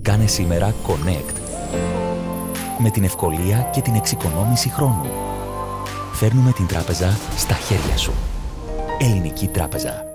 Κάνε σήμερα Connect με την ευκολία και την εξοικονόμηση χρόνου. Φέρνουμε την τράπεζα στα χέρια σου. Ελληνική Τράπεζα.